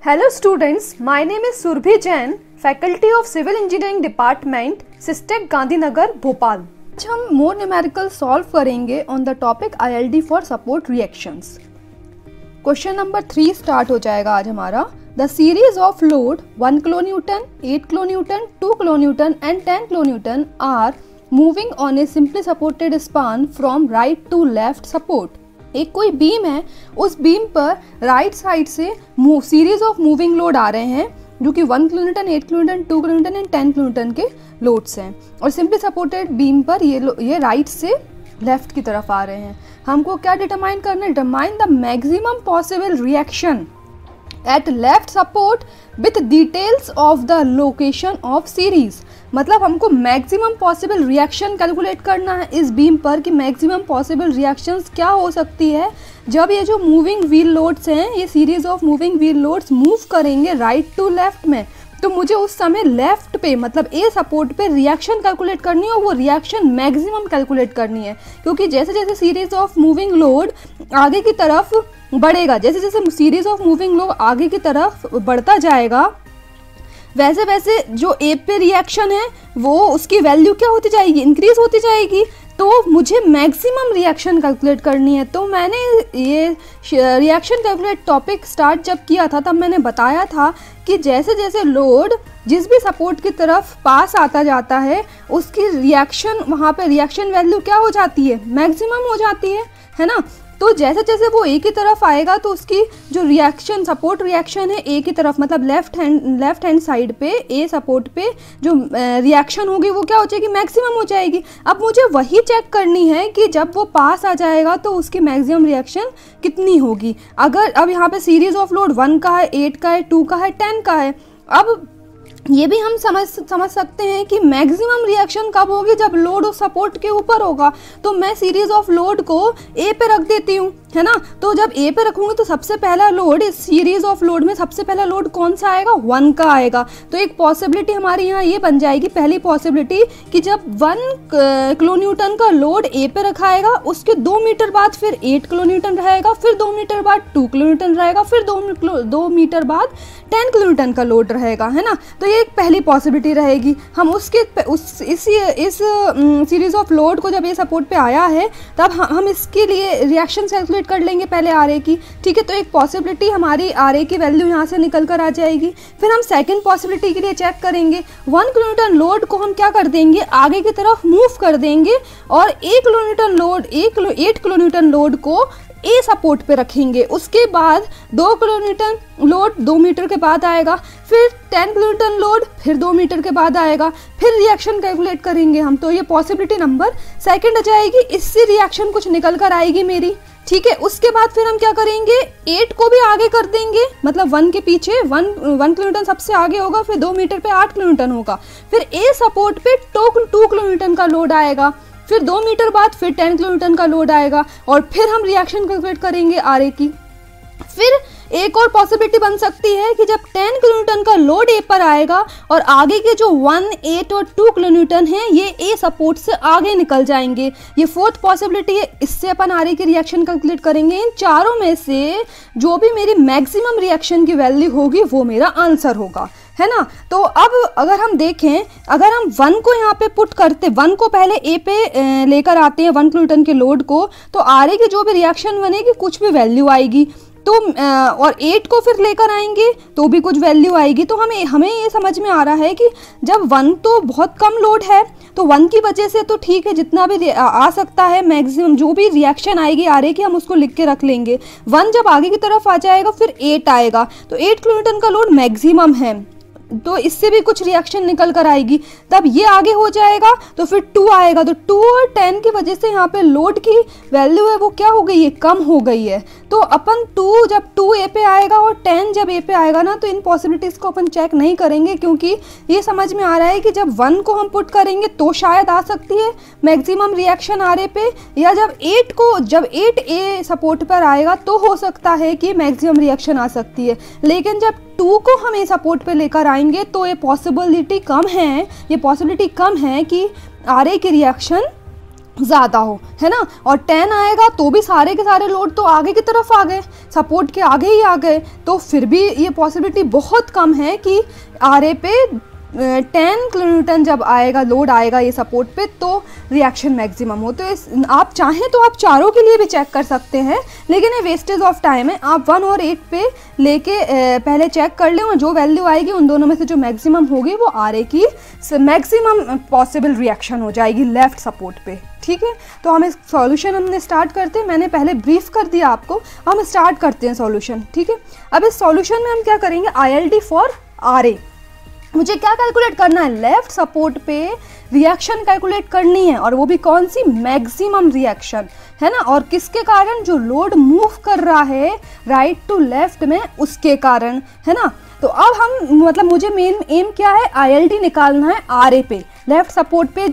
Hello students, my name is Surbhi Jain, Faculty of Civil Engineering Department, SISTec Gandhi Nagar, Bhopal. आज हम more numerical solve करेंगे on the topic ILD for support reactions. Question number 3 start हो जाएगा आज हमारा। The series of load 1 kilonewton, 8 kilonewton, 2 kilonewton and 10 kilonewton are moving on a simply supported span from right to left support. एक कोई beam है, उस beam पर right side से सीरीज ऑफ मूविंग लोड आ रहे हैं जो कि 1 kilonewton, 8 kilonewton, 2 kilonewton and 10 kilonewton के लोड्स हैं और सिंपली सपोर्टेड बीम पर ये राइट से लेफ्ट की तरफ आ रहे हैं। हमको क्या डिटरमाइन करना है? Determine the maximum possible reaction at left support with details of the location of series. मतलब हमको मैक्सिमम पॉसिबल रिएक्शन कैलकुलेट करना है इस बीम पर कि मैक्सिमम पॉसिबल रिएक्शंस क्या हो सकती है जब ये जो मूविंग व्हील लोड्स हैं, ये series of moving wheel loads move करेंगे राइट टू लेफ्ट में। तो मुझे उस समय लेफ्ट पे मतलब ए सपोर्ट पे रिएक्शन कैलकुलेट करनी है और वो रिएक्शन मैक्सिमम कैलकुलेट करनी है, क्योंकि जैसे जैसे सीरीज ऑफ मूविंग लोड आगे की तरफ बढ़ेगा, जैसे जैसे सीरीज ऑफ मूविंग लोड आगे की तरफ बढ़ता जाएगा, वैसे वैसे जो ए पे रिएक्शन है वो उसकी वैल्यू क्या होती जाएगी? इंक्रीज होती जाएगी। तो मुझे मैक्सिमम रिएक्शन कैलकुलेट करनी है। तो मैंने ये रिएक्शन कैलकुलेट टॉपिक स्टार्ट जब किया था तब मैंने बताया था कि जैसे जैसे लोड जिस भी सपोर्ट की तरफ पास आता जाता है उसकी रिएक्शन, वहाँ पे रिएक्शन वैल्यू क्या हो जाती है? मैक्सिमम हो जाती है ना। तो जैसे जैसे वो ए की तरफ आएगा तो उसकी जो रिएक्शन, सपोर्ट रिएक्शन है ए की तरफ, मतलब लेफ्ट हैंड साइड पे ए सपोर्ट पे जो रिएक्शन होगी वो क्या हो जाएगी? मैक्सिमम हो जाएगी। अब मुझे वही चेक करनी है कि जब वो पास आ जाएगा तो उसकी मैक्सिमम रिएक्शन कितनी होगी। अगर अब यहाँ पे सीरीज ऑफ लोड 1 का है, 8 का है, 2 का है, 10 का है। अब ये भी हम समझ सकते हैं कि मैक्सिमम रिएक्शन कब होगी? जब लोड उस सपोर्ट के ऊपर होगा। तो मैं सीरीज ऑफ लोड को ए पे रख देती हूँ, है ना। तो जब ए पे रखूंगी तो सबसे पहला लोड, इस सीरीज ऑफ लोड में सबसे पहला लोड कौन सा आएगा? 1 का आएगा। तो एक पॉसिबिलिटी हमारी यहाँ ये बन जाएगी, पहली पॉसिबिलिटी, कि जब 1 किलोन्यूटन का लोड ए पे रखाएगा उसके 2 मीटर बाद फिर 8 किलोन्यूटन रहेगा, फिर 2 मीटर बाद 2 किलोन्यूटन रहेगा, फिर 2 मीटर बाद 10 किलोन्यूटन का लोड रहेगा, है ना। तो ये एक पहली पॉसिबिलिटी रहेगी। हम इस सीरीज ऑफ लोड को जब ये सपोर्ट पे आया है तब हम इसके लिए रिएक्शन कैलकुलेट कर लेंगे पहले आर ए की, ठीक है। तो एक पॉसिबिलिटी हमारी आर ए की वैल्यू यहाँ से निकल कर आ जाएगी। फिर हम सेकंड पॉसिबिलिटी के लिए चेक करेंगे। 1 किलोन्यूटन लोड को हम क्या कर देंगे? आगे की तरफ मूव कर देंगे और 8 किलोन्यूटन लोड को ए सपोर्ट पे रखेंगे। उसके बाद 2 किलोन्यूटन लोड 2 मीटर के बाद आएगा, फिर 10 किलोन्यूटन लोड फिर 2 मीटर के बाद आएगा, फिर रिएक्शन कैलकुलेट करेंगे हम। तो ये पॉसिबिलिटी नंबर सेकंड आ जाएगी। इससे रिएक्शन कुछ निकल कर आएगी मेरी, ठीक है। उसके बाद फिर हम क्या करेंगे? 8 को भी आगे कर देंगे, मतलब 1 के पीछे 1 किलोन्यूटन सबसे आगे होगा, फिर 2 मीटर पे 8 किलोन्यूटन होगा, फिर ए सपोर्ट पे 2 किलोन्यूटन का लोड आएगा, फिर 2 मीटर बाद फिर 10 किलोन्यूटन का लोड आएगा और फिर हम रिएक्शन कैलकुलेट करेंगे आर ए की। फिर एक और पॉसिबिलिटी बन सकती है कि जब 10 किलोन्यूटन का लोड ए पर आएगा और आगे के जो 1, 8 और 2 किलोन्यूटन हैं ये ए सपोर्ट से आगे निकल जाएंगे। ये फोर्थ पॉसिबिलिटी है। इससे अपन आर ए की रिएक्शन कैलकुलेट करेंगे। इन चारों में से जो भी मेरी मैक्सिमम रिएक्शन की वैल्यू होगी वो मेरा आंसर होगा, है ना। तो अब अगर हम देखें, अगर हम 1 को यहाँ पे पुट करते, 1 को पहले ए पे लेकर आते हैं 1 किलोन्यूटन के लोड को, तो आर ए की जो भी रिएक्शन बनेगी कुछ भी वैल्यू आएगी। तो और 8 को फिर लेकर आएंगे तो भी कुछ वैल्यू आएगी। तो हमें ये समझ में आ रहा है कि जब 1 तो बहुत कम लोड है तो 1 की वजह से तो ठीक है, जितना भी आ सकता है मैक्सिमम जो भी रिएक्शन आएगी आर ए की हम उसको लिख के रख लेंगे। 1 जब आगे की तरफ आ जाएगा फिर 8 आएगा, तो 8 किलोन्यूटन का लोड मैक्सिमम है, तो इससे भी कुछ रिएक्शन निकल कर आएगी। तब ये आगे हो जाएगा तो फिर 2 आएगा, तो 2 और 10 की वजह से यहाँ पे लोड की वैल्यू है वो क्या हो गई है? कम हो गई है। तो अपन 2 जब 2 ए पे आएगा और 10 जब ए पे आएगा ना, तो इन पॉसिबिलिटीज़ को अपन चेक नहीं करेंगे, क्योंकि ये समझ में आ रहा है कि जब 1 को हम पुट करेंगे तो शायद आ सकती है मैक्सिमम रिएक्शन आर ए पे, या जब 8 ए सपोर्ट पर आएगा तो हो सकता है कि मैक्सिमम रिएक्शन आ सकती है। लेकिन जब 2 को हम ए सपोर्ट पे लेकर आएंगे तो ये पॉसिबिलिटी कम है कि आर ए की रिएक्शन ज़्यादा हो, है ना। और 10 आएगा तो भी सारे के सारे लोड तो आगे की तरफ आ गए, सपोर्ट के आगे ही आ गए, तो फिर भी ये पॉसिबिलिटी बहुत कम है कि RA पे 10 किलोन्यूटन जब आएगा, लोड आएगा ये सपोर्ट पे, तो रिएक्शन मैक्सिमम हो। तो आप चाहें तो आप चारों के लिए भी चेक कर सकते हैं, लेकिन ये वेस्टेज ऑफ टाइम है। आप 1 और 8 पे लेके पहले चेक कर लें, और जो वैल्यू आएगी उन दोनों में से जो मैक्सिमम होगी वो RA की मैक्सिमम पॉसिबल रिएक्शन हो जाएगी लेफ्ट सपोर्ट पे, ठीक है। तो हम इस सॉल्यूशन हमने स्टार्ट करते हैं, मैंने पहले ब्रीफ कर दिया आपको, हम स्टार्ट करते हैं सॉल्यूशन, ठीक है। अब इस सॉल्यूशन में हम क्या करेंगे, ILD फॉर RA। मुझे क्या कैलकुलेट करना है, लेफ्ट सपोर्ट पे रिएक्शन कैलकुलेट करनी है, और वो भी कौन सी, मैक्सिमम रिएक्शन, है ना। और किसके कारण, जो लोड मूव कर रहा है राइट टू लेफ्ट में उसके कारण, है ना। तो अब हम मतलब मुझे मेन एम क्या है, ILD निकालना है RA पे, लेफ्ट सपोर्ट पे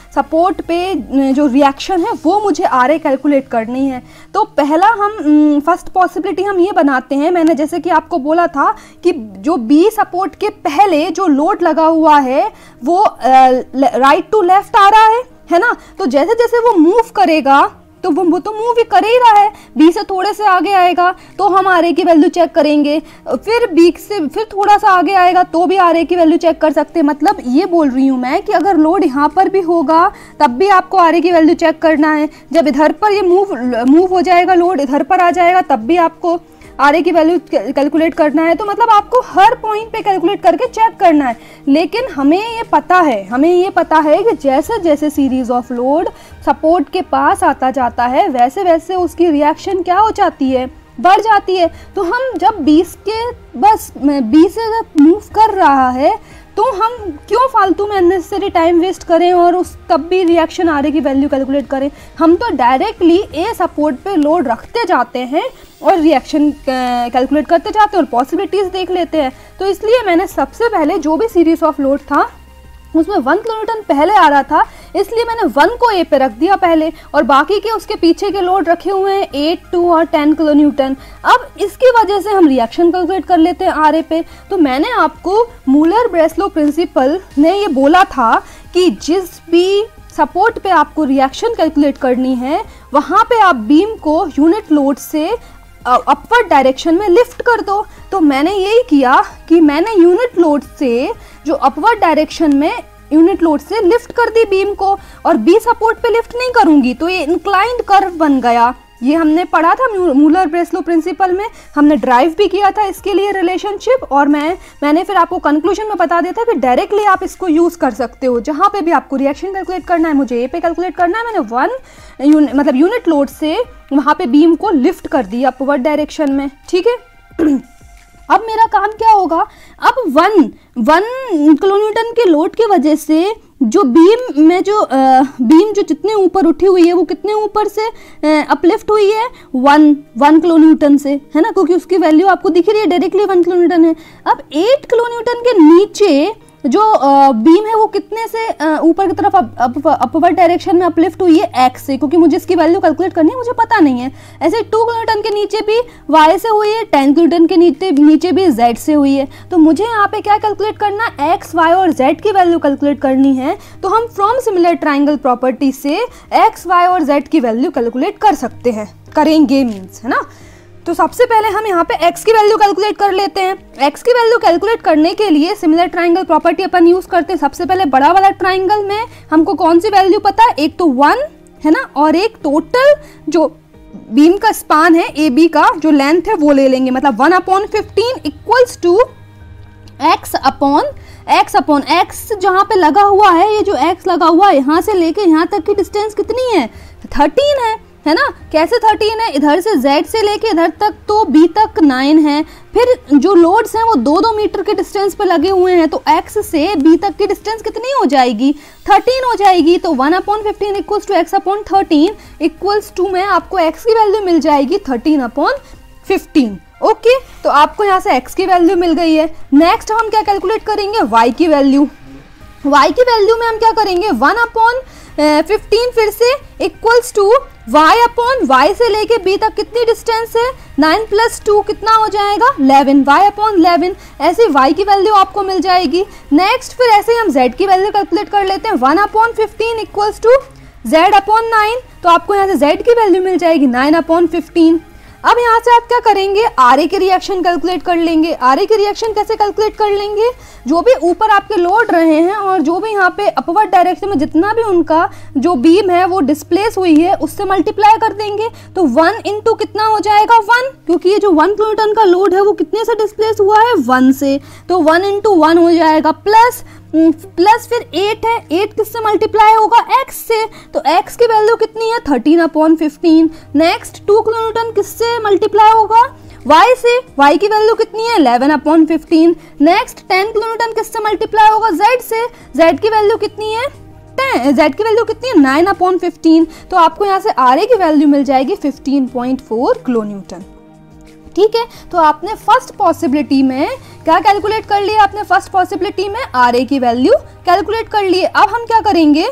जो रिएक्शन है वो मुझे RA कैलकुलेट करनी है। तो पहला हम फर्स्ट पॉसिबिलिटी हम ये बनाते हैं, मैंने जैसे कि आपको बोला था कि जो B सपोर्ट के पहले जो लोड लगा हुआ है वो राइट टू लेफ्ट आ रहा है ना। तो जैसे जैसे वो मूव करेगा तो वो तो मूव ही कर ही रहा है, B से थोड़े से आगे आएगा तो हम RA की वैल्यू चेक करेंगे, फिर B से फिर थोड़ा सा आगे आएगा तो भी RA की वैल्यू चेक कर सकते हैं। मतलब ये बोल रही हूँ मैं कि अगर लोड यहाँ पर भी होगा तब भी आपको RA की वैल्यू चेक करना है, जब इधर पर ये मूव हो जाएगा, लोड इधर पर आ जाएगा, तब भी आपको RA की वैल्यू कैलकुलेट करना है। तो मतलब आपको हर पॉइंट पे कैलकुलेट करके चेक करना है। लेकिन हमें ये पता है कि जैसे जैसे सीरीज ऑफ लोड सपोर्ट के पास आता जाता है वैसे वैसे उसकी रिएक्शन क्या हो जाती है, बढ़ जाती है। तो हम जब 20 से जब मूव कर रहा है तो हम क्यों फालतू में अननेसेसरी टाइम वेस्ट करें और तब भी रिएक्शन RA की वैल्यू कैलकुलेट करें। हम तो डायरेक्टली A सपोर्ट पे लोड रखते जाते हैं और रिएक्शन कैलकुलेट करते जाते हैं और पॉसिबिलिटीज़ देख लेते हैं। तो इसलिए मैंने सबसे पहले जो भी सीरीज ऑफ लोड था उसमें 1 किलोन्यूटन पहले आ रहा था, इसलिए मैंने 1 को A पे रख दिया पहले, और बाकी के उसके पीछे के लोड रखे हुए हैं 8, 2 और 10 किलोन्यूटन। अब इसकी वजह से हम रिएक्शन कैलकुलेट कर लेते हैं RA पे। तो मैंने आपको मूलर ब्रेस्लो प्रिंसिपल ने ये बोला था कि जिस भी सपोर्ट पे आपको रिएक्शन कैलकुलेट करनी है वहाँ पे आप बीम को यूनिट लोड से अपवर्ड डायरेक्शन में लिफ्ट कर दो। तो मैंने यही किया कि मैंने यूनिट लोड से जो अपवर्ड डायरेक्शन में यूनिट लोड से लिफ्ट कर दी बीम को, और बी सपोर्ट पे लिफ्ट नहीं करूंगी तो ये इंक्लाइंड कर्व बन गया। ये हमने पढ़ा था मूलर ब्रेस्लो प्रिंसिपल में, हमने ड्राइव भी किया था इसके लिए रिलेशनशिप, और मैंने फिर आपको कंक्लूजन में बता दिया था कि डायरेक्टली आप इसको यूज कर सकते हो। जहाँ पे भी आपको रिएक्शन कैलकुलेट करना है, मुझे ए पे कैलकुलेट करना है, मैंने मतलब यूनिट लोड से वहाँ पे बीम को लिफ्ट कर दी अपवर्ड डायरेक्शन में, ठीक है। अब मेरा काम क्या होगा, अब 1 किलोन्यूटन के लोड की वजह से जो बीम जो जितने ऊपर उठी हुई है वो कितने ऊपर से अपलिफ्ट हुई है, 1 किलोन्यूटन से, है ना, क्योंकि उसकी वैल्यू आपको दिख रही है डायरेक्टली 1 किलोन्यूटन है। अब 8 किलोन्यूटन के नीचे जो बीम है वो कितने से ऊपर की तरफ अपवर्ड डायरेक्शन में अपलिफ्ट हुई है, x से, क्योंकि मुझे इसकी वैल्यू कैलकुलेट करनी है, मुझे पता नहीं है। ऐसे 2 किलोन्यूटन के नीचे भी y से हुई है, 10 किलोन्यूटन के नीचे भी z से हुई है। तो मुझे यहाँ पे क्या कैलकुलेट करना है, x, y और z की वैल्यू कैलकुलेट करनी है। तो हम फ्रॉम सिमिलर ट्राइंगल प्रॉपर्टी से x, y और z की वैल्यू कैलकुलेट कर सकते हैं, करेंगे मीन्स, है ना। तो सबसे पहले हम यहाँ पे x की वैल्यू कैलकुलेट कर लेते हैं। x की वैल्यू कैलकुलेट करने के लिए सिमिलर ट्राइंगल प्रॉपर्टी अपन यूज करते हैं। सबसे पहले बड़ा वाला ट्राइंगल में हमको कौन सी वैल्यू पता है, एक तो 1 है ना, और एक टोटल जो बीम का स्पान है ए बी का जो लेंथ है वो ले लेंगे, मतलब 1/15 equals to x upon x जहाँ पे लगा हुआ है, ये जो x लगा हुआ है यहाँ से लेके यहाँ तक की डिस्टेंस कितनी है, 13 है ना। कैसे 13 है, इधर से z से लेके इधर तक तो b तक 9 है। फिर जो लोड्स हैं वो 2-2 मीटर के डिस्टेंस पे लगे हुए हैं, तो x से b तक की डिस्टेंस कितनी हो जाएगी, 13 हो जाएगी। तो 1/15 equals to x/13 equals to में आपको x की वैल्यू मिल जाएगी 13/15। ओके, तो आपको यहाँ से x की वैल्यू मिल गई है। नेक्स्ट हम क्या कैलकुलेट करेंगे, y की वैल्यू। y की वैल्यू में हम क्या करेंगे, 1/15 फिर से इक्वल्स टू y से लेके b तक कितनी डिस्टेंस है, 9 + 2 कितना हो जाएगा, 11, y/11। ऐसे y की वैल्यू आपको मिल जाएगी। नेक्स्ट फिर ऐसे हम z की वैल्यू कैलकुलेट कर लेते हैं, 1/15 इक्वल्स टू z/9, तो आपको यहाँ से z की वैल्यू मिल जाएगी 9/15। अब यहाँ से आप क्या करेंगे, RA के रिएक्शन कैलकुलेट कर लेंगे। RA के रिएक्शन कैसे कैलकुलेट कर लेंगे, जो भी ऊपर आपके लोड रहे हैं और जो भी यहाँ पे अपवर्ड डायरेक्शन में जितना भी उनका जो बीम है वो डिस्प्लेस हुई है उससे मल्टीप्लाई कर देंगे। तो 1 इंटू कितना हो जाएगा 1, क्योंकि ये जो 1 किलोन्यूटन का लोड है वो कितने से डिस्प्लेस हुआ है 1 से, तो 1 इंटू 1 हो जाएगा, प्लस फिर 8 है, 8 किससे मल्टीप्लाई होगा x से, तो x की वैल्यू कितनी है 13/15। नेक्स्ट 2 किलोन्यूटन किससे मल्टीप्लाई होगा y से, y की वैल्यू कितनी है 11/15। नेक्स्ट 10 किलोन्यूटन किससे मल्टीप्लाई होगा z से, z की वैल्यू कितनी है z की वैल्यू कितनी है 9/15। तो आपको यहाँ से RA की वैल्यू मिल जाएगी 15.4 किलोन्यूटन। ठीक है, तो आपने फर्स्ट पॉसिबिलिटी में क्या कैलकुलेट कर लिया, आपने फर्स्ट पॉसिबिलिटी में RA की वैल्यू कैलकुलेट कर लिए। अब हम क्या करेंगे,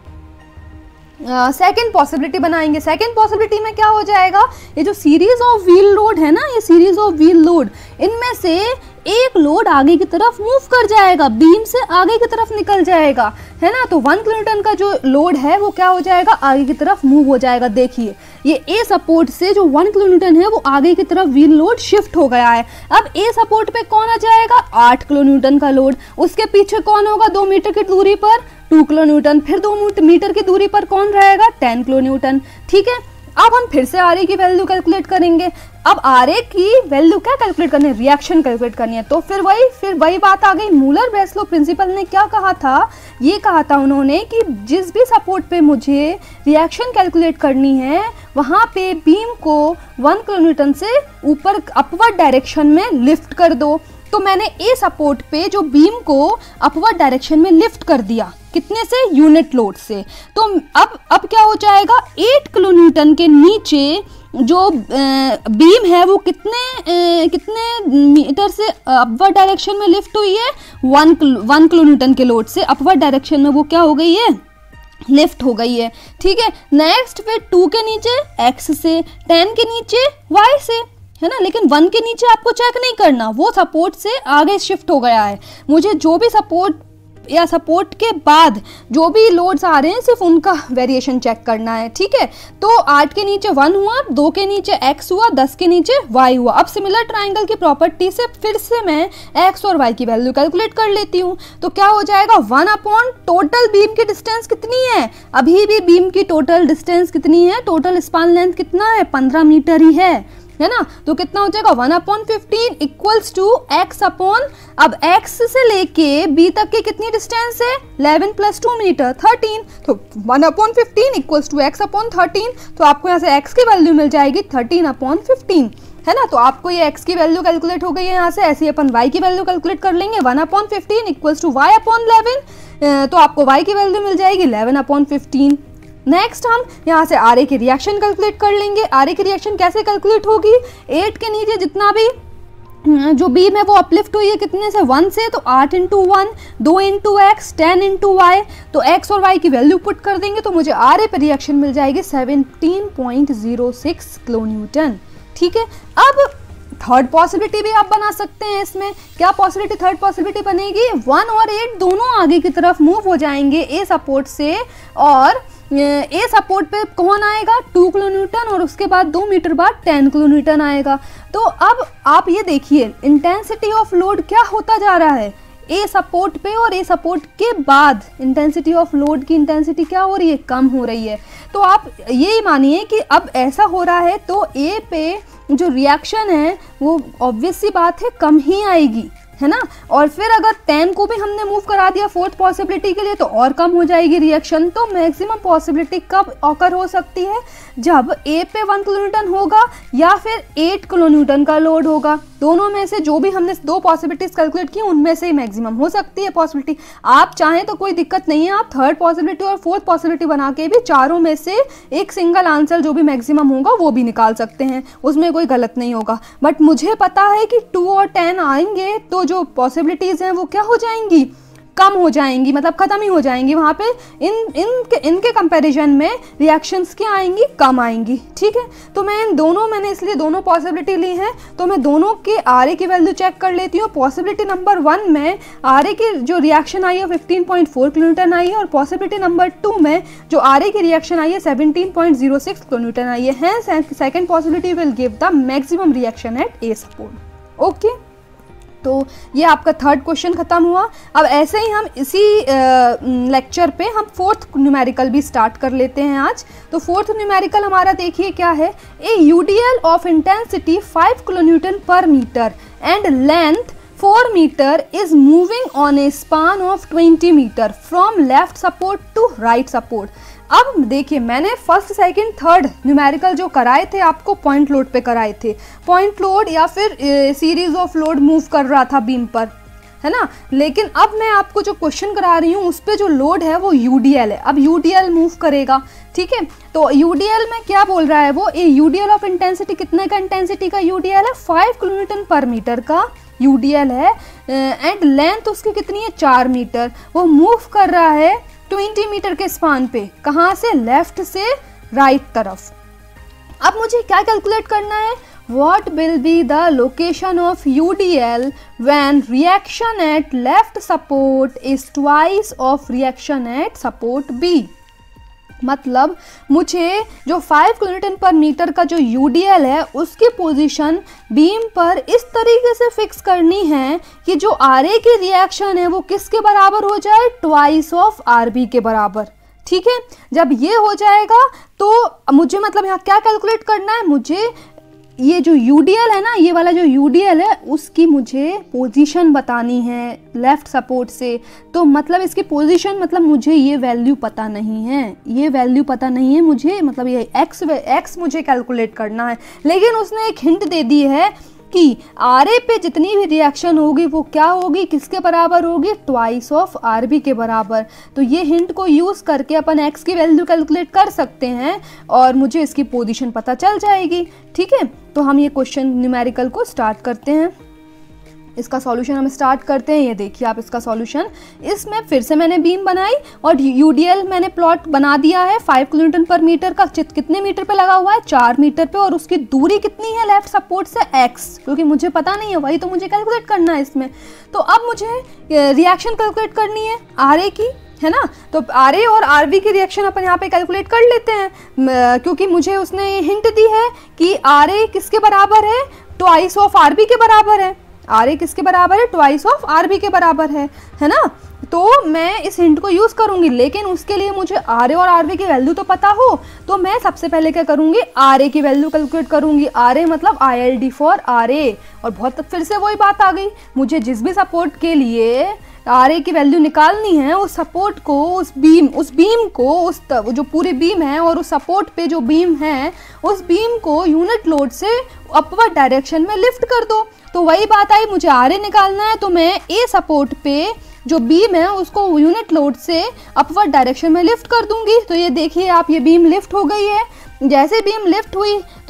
सेकेंड पॉसिबिलिटी बनाएंगे। सेकेंड पॉसिबिलिटी में क्या हो जाएगा, ये जो सीरीज ऑफ व्हील लोड है ना, ये सीरीज ऑफ व्हील लोड, इनमें से एक लोड आगे की तरफ मूव कर जाएगा, बीम से आगे की तरफ निकल जाएगा, है ना। तो 1 किलोन्यूटन का जो लोड है वो क्या हो जाएगा, आगे की तरफ मूव हो जाएगा। देखिए ये ए सपोर्ट से जो 1 किलोन्यूटन है वो आगे की तरफ व्हील लोड शिफ्ट हो गया है। अब ए सपोर्ट पे कौन आ जाएगा, 8 किलोन्यूटन का लोड, उसके पीछे कौन होगा 2 मीटर की दूरी पर 2 किलोन्यूटन, फिर 2 मीटर की दूरी पर कौन रहेगा 10 किलोन्यूटन। ठीक है, अब हम फिर से RA की वैल्यू कैलकुलेट करेंगे। अब RA की वैल्यू क्या कैलकुलेट करनी है, रिएक्शन कैलकुलेट करनी है। तो फिर वही बात आ गई, मूलर ब्रेस्लो प्रिंसिपल ने क्या कहा था, ये कहा था उन्होंने कि जिस भी सपोर्ट पे मुझे रिएक्शन कैलकुलेट करनी है वहाँ पे बीम को 1 किलोन्यूटन से ऊपर अपवर्ड डायरेक्शन में लिफ्ट कर दो। तो मैंने ए सपोर्ट पे जो बीम को अपवर्ड डायरेक्शन में लिफ्ट कर दिया, कितने से, यूनिट लोड से। तो अब क्या हो जाएगा, 8 किलोन्यूटन के नीचे जो बीम है वो कितने मीटर से अपवर्ड डायरेक्शन में लिफ्ट हुई है, 1 किलोन्यूटन के लोड से अपवर्ड डायरेक्शन में वो क्या हो गई है, लिफ्ट हो गई है। ठीक है, नेक्स्ट फिर 2 के नीचे x से, 10 के नीचे y से, है ना। लेकिन 1 के नीचे आपको चेक नहीं करना, वो सपोर्ट से आगे शिफ्ट हो गया है। मुझे जो भी सपोर्ट या सपोर्ट के बाद जो भी लोड्स आ रहे हैं सिर्फ उनका वेरिएशन चेक करना है। ठीक है, तो 8 के नीचे 1 हुआ, 2 के नीचे x हुआ, 10 के नीचे y हुआ। अब सिमिलर ट्राइंगल की प्रॉपर्टी से फिर से मैं x और y की वैल्यू कैलकुलेट कर लेती हूँ। तो क्या हो जाएगा, 1 टोटल बीम की डिस्टेंस कितनी है, अभी भी बीम की टोटल डिस्टेंस कितनी है, टोटल स्पान लेंथ कितना है 15 मीटर ही है ना। तो कितना हो जाएगा 1/15 इक्वल्स टू x अपॉन, अब x से लेके b तक की कितनी डिस्टेंस है 11 + 2 मीटर 13, तो 1/15 इक्वल्स टू x अपॉन 13। तो आपको यहाँ से x की वैल्यू मिल जाएगी 13/15, है ना। तो आपको ये x की वैल्यू कैलकुलेट हो गई है यहाँ से। ऐसे अपन y की वैल्यू कैलकुलेट कर लेंगे, 1/15 इक्वल्स टू y अपॉन 11, तो आपको y की वैल्यू मिल जाएगी 11/15। नेक्स्ट हम यहाँ से RA की रिएक्शन कैलकुलेट कर लेंगे। RA की रिएक्शन कैसे कैलकुलेट होगी, 8 के नीचे जितना भी जो बीम है वो अपलिफ्ट हुई है कितने से 1 से, तो 8 into 1, 2 into x, 10 into y, तो x और y की वैल्यू पुट कर देंगे तो मुझे RA पे रिएक्शन मिल जाएगी 17.06 किलोन्यूटन। ठीक है, अब थर्ड पॉसिबिलिटी भी आप बना सकते हैं। इसमें क्या पॉसिबिलिटी, थर्ड पॉसिबिलिटी बनेगी, 1 और 8 दोनों आगे की तरफ मूव हो जाएंगे ए सपोर्ट से, और ए सपोर्ट पे कौन आएगा 2 किलोन्यूटन, और उसके बाद 2 मीटर बाद 10 किलोन्यूटन आएगा। तो अब आप ये देखिए इंटेंसिटी ऑफ लोड क्या होता जा रहा है, ए सपोर्ट पे और ए सपोर्ट के बाद इंटेंसिटी ऑफ लोड की इंटेंसिटी क्या हो रही है, कम हो रही है। तो आप ये मानिए कि अब ऐसा हो रहा है तो ए पे जो रिएक्शन है वो ऑब्वियस सी बात है कम ही आएगी, है ना। और फिर अगर 10 को भी हमने मूव करा दिया फोर्थ पॉसिबिलिटी के लिए तो और कम हो जाएगी रिएक्शन। तो मैक्सिमम पॉसिबिलिटी कब ऑकर हो सकती है, जब ए पे 1 किलोन्यूटन होगा या फिर 8 किलोन्यूटन का लोड होगा। दोनों में से जो भी हमने 2 पॉसिबिलिटीज कैलकुलेट की उनमें से मैक्सिमम हो सकती है पॉसिबिलिटी। आप चाहें तो कोई दिक्कत नहीं है, आप थर्ड पॉसिबिलिटी और फोर्थ पॉसिबिलिटी बना के भी चारों में से एक सिंगल आंसर जो भी मैक्सिमम होगा वो भी निकाल सकते हैं, उसमें कोई गलत नहीं होगा। बट मुझे पता है कि 2 और 10 आएंगे तो जो पॉसिबिलिटीज हैं वो क्या हो जाएंगी, कम हो जाएंगी, मतलब खत्म ही हो जाएंगी। वहाँ पे इनके कंपैरिजन में रिएक्शंस क्या आएंगी, कम आएंगी। ठीक है, तो मैंने इसलिए दोनों पॉसिबिलिटी ली हैं, तो मैं दोनों के RA की वैल्यू चेक कर लेती हूँ। पॉसिबिलिटी नंबर 1 में RA की जो रिएक्शन आई है 15.4 किलोन्यूटन आई है, और पॉसिबिलिटी नंबर 2 में जो RA की रिएक्शन आई है 17.06 किलोन्यूटन आई है। Second possibility will give the maximum reaction at A support. Okay, तो ये आपका थर्ड क्वेश्चन खत्म हुआ। अब ऐसे ही हम इसी लेक्चर पे हम फोर्थ न्यूमेरिकल भी स्टार्ट कर लेते हैं आज। तो फोर्थ न्यूमेरिकल हमारा देखिए क्या है। A UDL of intensity 5 kilonewton per metre and length 4 metre is moving on a span of 20 metre from left support to right support. अब देखिए, मैंने फर्स्ट सेकंड थर्ड न्यूमेरिकल जो कराए थे आपको पॉइंट लोड पे कराए थे। पॉइंट लोड या फिर सीरीज ऑफ लोड मूव कर रहा था बीम पर, है ना। लेकिन अब मैं आपको जो क्वेश्चन करा रही हूँ उस पे जो लोड है वो यूडीएल है। अब यूडीएल मूव करेगा, ठीक है। तो यूडीएल में क्या बोल रहा है वो, ए यूडीएल ऑफ इंटेंसिटी, कितने का इंटेंसिटी का यूडीएल है, 5 किलोन्यूटन पर मीटर का यूडीएल है, एंड लेंथ उसकी कितनी है, 4 मीटर। वो मूव कर रहा है 20 मीटर के स्पान पे, कहाँ से, लेफ्ट से राइट तरफ। अब मुझे क्या कैलकुलेट करना है, what will be the location of UDL when reaction at left support is twice of reaction at support B। मतलब मुझे जो 5 किलोन्यूटन पर मीटर का जो UDL है उसकी पोजीशन बीम पर इस तरीके से फिक्स करनी है कि जो RA की रिएक्शन है वो किसके बराबर हो जाए, ट्वाइस ऑफ RB के बराबर। ठीक है, जब ये हो जाएगा तो मुझे मतलब यहाँ क्या कैलकुलेट करना है, मुझे ये जो UDL है ना, ये वाला जो UDL है उसकी मुझे पोजीशन बतानी है लेफ्ट सपोर्ट से। तो मतलब इसकी पोजीशन, मतलब मुझे ये वैल्यू पता नहीं है, ये वैल्यू पता नहीं है मुझे, मतलब ये एक्स मुझे कैलकुलेट करना है। लेकिन उसने एक हिंट दे दी है कि RA पे जितनी भी रिएक्शन होगी वो क्या होगी, किसके बराबर होगी, ट्वाइस ऑफ RB के बराबर। तो ये हिंट को यूज़ करके अपन x की वैल्यू कैलकुलेट कर सकते हैं और मुझे इसकी पोजीशन पता चल जाएगी। ठीक है, तो हम ये क्वेश्चन न्यूमेरिकल को स्टार्ट करते हैं। इसका सॉल्यूशन हम स्टार्ट करते हैं। ये देखिए आप इसका सॉल्यूशन, इसमें फिर से मैंने बीम बनाई और यूडीएल मैंने प्लॉट बना दिया है 5 किलोन्यूटन पर मीटर का। कितने मीटर पे लगा हुआ है, 4 मीटर पे, और उसकी दूरी कितनी है लेफ्ट सपोर्ट से, x, क्योंकि मुझे पता नहीं है, वही तो मुझे कैलकुलेट करना है इसमें। तो अब मुझे रिएक्शन कैलकुलेट करनी है RA की, है ना। तो RA और RB की रिएक्शन अपन यहाँ पे कैलकुलेट कर लेते हैं, क्योंकि मुझे उसने हिंट दी है कि RA किसके बराबर है, ट्वाइस ऑफ RB के बराबर है। RA किसके बराबर है, ट्वाइस ऑफ RB के बराबर है ना। तो मैं इस हिंट को यूज करूंगी, लेकिन उसके लिए मुझे RA और RB की वैल्यू तो पता हो। तो मैं सबसे पहले क्या करूंगी, RA की वैल्यू कैलकुलेट करूंगी। RA मतलब ILD फॉर RA। और बहुत फिर से वही बात आ गई, मुझे जिस भी सपोर्ट के लिए RA की वैल्यू निकालनी है, उस सपोर्ट को, उस बीम को, जो पूरी बीम है और उस सपोर्ट पे जो बीम है उस बीम को यूनिट लोड से अपवर्ड डायरेक्शन में लिफ्ट कर दो। तो वही बात आई, मुझे RA निकालना है, तो मैं A सपोर्ट पे जो बीम है उसको यूनिट लोड से अपवर्ड डायरेक्शन में लिफ्ट कर दूंगी। तो ये देखिए आप, ये बीम लिफ्ट हो गई है। जैसे बीम लिफ्ट हुई तो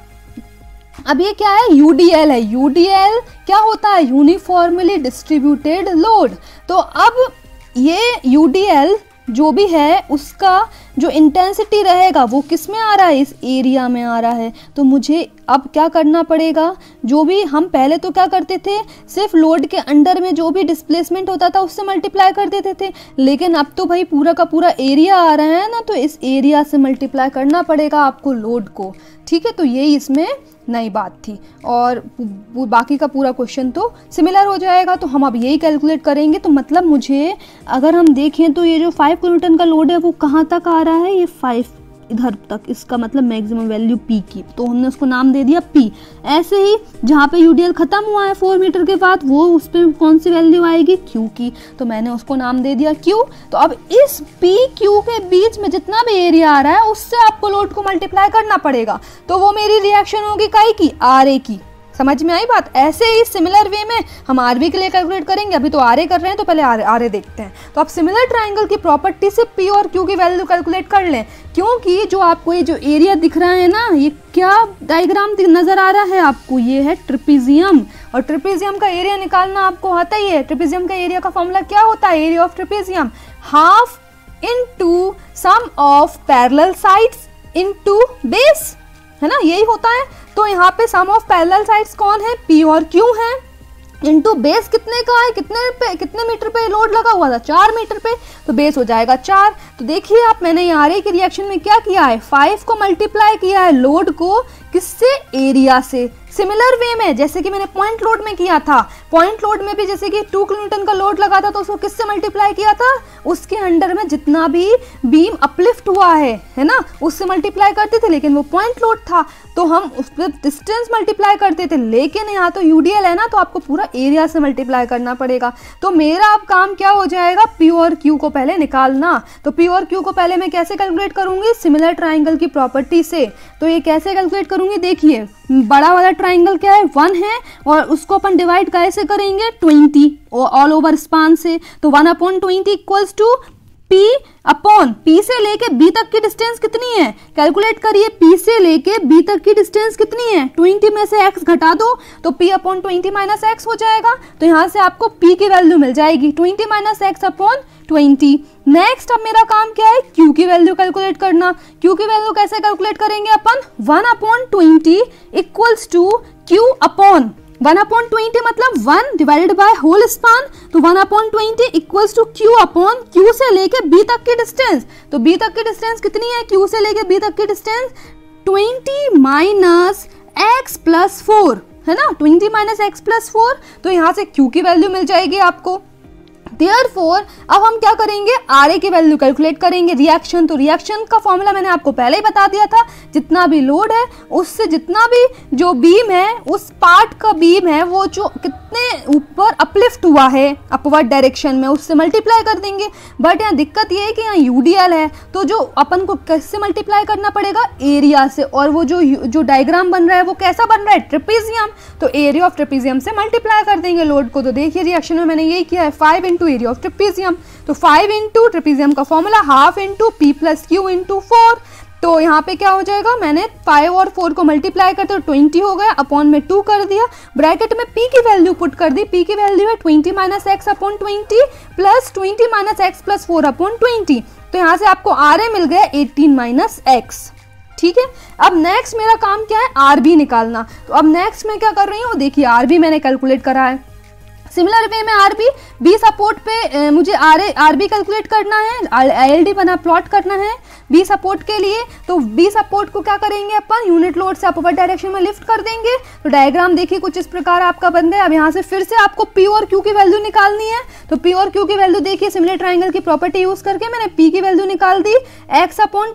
अब ये क्या है, UDL है। UDL क्या होता है, यूनिफॉर्मली डिस्ट्रीब्यूटेड लोड। तो अब ये UDL जो भी है उसका जो इंटेंसिटी रहेगा वो किस में आ रहा है, इस एरिया में आ रहा है। तो मुझे अब क्या करना पड़ेगा, जो भी हम पहले तो क्या करते थे, सिर्फ लोड के अंडर में जो भी डिस्प्लेसमेंट होता था उससे मल्टीप्लाई कर देते थे। लेकिन अब तो भाई पूरा का पूरा एरिया आ रहा है ना, तो इस एरिया से मल्टीप्लाई करना पड़ेगा आपको लोड को। ठीक है, तो यही इसमें नई बात थी, और बाकी का पूरा क्वेश्चन तो सिमिलर हो जाएगा। तो हम अब यही कैलकुलेट करेंगे। तो मतलब मुझे अगर हम देखें तो ये जो 5 किलोन्यूटन का लोड है वो कहाँ तक आ रहा है, ये 5 इधर तक, इसका मतलब मैक्सिमम वैल्यू P की, तो हमने उसको नाम दे दिया P। ऐसे ही जहाँ पे UDL खत्म हुआ है 4 मीटर के बाद, वो उस पर कौन सी वैल्यू आएगी, Q की, तो मैंने उसको नाम दे दिया Q। तो अब इस P Q के बीच में जितना भी एरिया आ रहा है उससे आपको लोड को मल्टीप्लाई करना पड़ेगा। तो वो मेरी रिएक्शन होगी काई की, RA की। समझ में आई बात। ऐसे ही सिमिलर वे में हम आरबी के लिए कैलकुलेट करेंगे। अभी तो आरए कर रहे हैं तो पहले आरए देखते हैं। तो आप सिमिलर ट्राइंगल की प्रॉपर्टी से पी और क्यू की वैल्यू कैलकुलेट कर लें, क्योंकि जो आपको ये जो एरिया दिख रहा है ना, ये क्या डायग्राम नजर आ रहा है आपको, ये है ट्रिपेजियम। और ट्रिपेजियम का एरिया निकालना आपको आता ही है। ट्रिपेजियम का एरिया का फॉर्मूला क्या होता है, area of trapezium half into sum of parallel sides into base, है ना, यही होता है। तो यहाँ पे सम ऑफ पैरेलल साइड्स कौन है, पी और क्यू है, इनटू बेस कितने का है, कितने मीटर पे लोड लगा हुआ था, 4 मीटर पे, तो बेस हो जाएगा 4। तो देखिए आप, मैंने यहाँ आरए के रिएक्शन में क्या किया है, 5 को मल्टीप्लाई किया है लोड को किससे, एरिया से। सिमिलर वे में जैसे कि मैंने पॉइंट लोड में किया था, पॉइंट लोड में भी जैसे कि 2 किलोन्यूटन का लोड लगा था तो उसको किससे मल्टीप्लाई किया था, उसके अंडर में जितना भी बीम अपलिफ्ट हुआ है ना, उससे मल्टीप्लाई करते थे। लेकिन वो पॉइंट लोड था तो हम उस पर डिस्टेंस मल्टीप्लाई करते थे, लेकिन यहाँ तो यूडीएल है ना, तो आपको पूरा एरिया से मल्टीप्लाई करना पड़ेगा। तो मेरा अब काम क्या हो जाएगा, पी और क्यू को पहले निकालना। तो पी और क्यू को पहले मैं कैसे कैलकुलेट करूंगी, सिमिलर ट्राइंगल की प्रॉपर्टी से। तो ये कैसे कैलकुलेट करूंगी, देखिए बड़ा वाला ट्राइंगल क्या है, 1 है, और उसको अपन डिवाइड कैसे करेंगे, 20 ऑल ओवर स्पान से। तो 1/20 equals to P upon, P से लेके बी तक की डिस्टेंस कितनी है, कैलकुलेट करिए, पी से लेके बी तक की डिस्टेंस कितनी है, 20 में से x घटा दो तो p अपॉन 20 माइनस x हो जाएगा। तो यहाँ से आपको p की वैल्यू मिल जाएगी 20 माइनस x अपॉन 20। नेक्स्ट अब मेरा काम क्या है, q की वैल्यू कैलकुलेट करना। q की वैल्यू कैसे कैलकुलेट करेंगे अपन, 1/20 इक्वल्स टू q अपॉन 1/20 मतलब 1 डिवाइडेड बाय होल स्पान। तो 1/20 equals to q upon q से लेके b तक की डिस्टेंस। तो b तक की डिस्टेंस कितनी है, q से लेके b तक की डिस्टेंस 20 माइनस x प्लस 4, है ना, 20 माइनस x प्लस 4। तो यहाँ से q की वैल्यू मिल जाएगी आपको। Therefore, अब हम क्या करेंगे, आरए की वैल्यू कैलकुलेट करेंगे। रिएक्शन, तो रिएक्शन का फॉर्मूला मैंने आपको पहले ही बता दिया था, जितना भी लोड है उससे जितना भी जो बीम है, उस पार्ट का बीम है वो जो कितने ऊपर अपलिफ्ट हुआ है अपवर्ड डायरेक्शन में, उससे मल्टीप्लाई कर देंगे। बट यहाँ दिक्कत ये है कि यहाँ यूडीएल है, तो जो अपन को किससे मल्टीप्लाई करना पड़ेगा, एरिया से। और वो जो डायग्राम बन रहा है वो कैसा बन रहा है, ट्रिपेजियम, तो एरिया ऑफ ट्रिपेजियम से मल्टीप्लाई कर देंगे लोड को। तो देखिए रिएक्शन में मैंने यही किया है, 5 इंटू एरिया ऑफ ट्रिपेजियम। तो 5 इंटू ट्रिपेजियम का formula half into P plus Q into 4। तो यहाँ पे क्या हो जाएगा, मैंने 5 और 4 को मल्टीप्लाई करते 20 हो गया, अपॉन में 2 कर दिया, ब्रैकेट में p की वैल्यू पुट कर दी। p की वैल्यू है 20 minus x upon 20 plus 20 minus x plus 4 upon 20। तो यहाँ से आपको आरए मिल गया 18 माइनस एक्स। ठीक है, अब नेक्स्ट मेरा काम क्या है, आरबी निकालना। तो अब नेक्स्ट मैं क्या कर रही हूँ, देखिए आरबी मैंने कैलकुलेट करा है। सिमिलर वे में आरबी, बी सपोर्ट पे मुझे आरबी कैलकुलेट करना है, आईएलडी बना प्लॉट करना है बी सपोर्ट के लिए। तो बी सपोर्ट को क्या करेंगे अपन, यूनिट लोड से अपवर्ड डायरेक्शन में लिफ्ट कर देंगे। तो डायग्राम देखिए कुछ इस प्रकार आपका बन गया। अब यहाँ से फिर से आपको पी और क्यू की वैल्यू निकालनी है। तो पी और क्यू की वैल्यू देखिए, सिमिलर ट्राइंगल की प्रॉपर्टी यूज करके मैंने पी की वैल्यू निकाल दी, एक्स अपॉन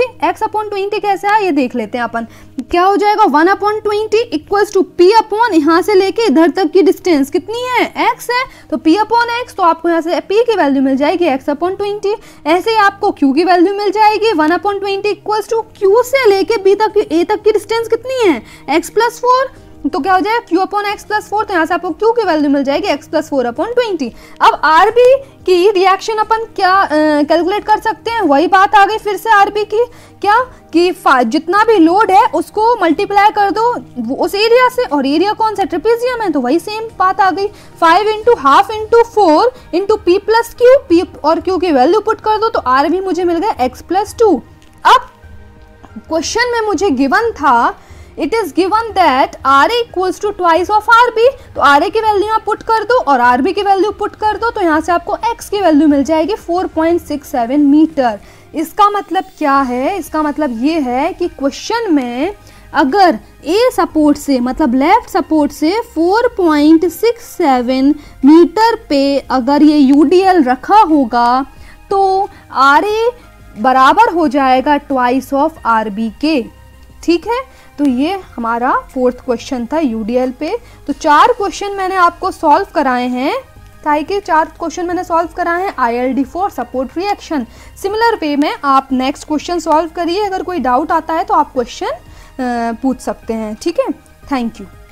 20 कैसे है ये देख लेते हैं अपन। क्या हो जाएगा, 1/20 इक्वल्स टू पी अपॉन, यहाँ से लेके इधर तक की डिस्टेंस कितनी है, x है, तो p अपॉन x। तो आपको यहाँ से p की वैल्यू मिल जाएगी x/20। ऐसे ही आपको q की वैल्यू मिल जाएगी 1/20 इक्वल्स टू q से लेके b तक की a तक की डिस्टेंस कितनी है, x प्लस 4। तो क्या हो जाएगा, q अपॉन x प्लस 4। तो यहाँ से आपको q की वैल्यू मिल जाएगी x प्लस 4/20। अब आरबी की रिएक्शन अपन क्या कैलकुलेट कर सकते हैं, वही बात आ गई फिर से आरबी की, क्या कि जितना भी लोड है उसको मल्टीप्लाई कर दो उस एरिया से, और एरिया कौन सा, ट्रिपेजियम है, तो वही सेम बात आ गई। 5 into half into 4 into P plus Q, P और क्यू की वैल्यू पुट कर दो तो आरबी मुझे मिल गया x प्लस 2। अब क्वेश्चन में मुझे गिवन था, it is given that R A equals to twice of R B. तो आर ए की वैल्यू यहाँ पुट कर दो और आर बी की वैल्यू पुट कर दो, तो यहाँ से आपको x की वैल्यू मिल जाएगी 4.67 मीटर। इसका मतलब क्या है, इसका मतलब ये है कि क्वेश्चन में अगर ए सपोर्ट से मतलब लेफ्ट सपोर्ट से 4.67 मीटर पे अगर ये यूडीएल रखा होगा तो आर ए बराबर हो जाएगा ट्वाइस ऑफ आर बी के। ठीक है, तो ये हमारा 4th क्वेश्चन था यूडीएल पे। तो 4 क्वेश्चन मैंने आपको सॉल्व कराए हैं, ताकि 4 क्वेश्चन मैंने सॉल्व कराए हैं ILD for support reaction. Similar way में आप नेक्स्ट क्वेश्चन सॉल्व करिए, अगर कोई डाउट आता है तो आप क्वेश्चन पूछ सकते हैं। ठीक है, थैंक यू।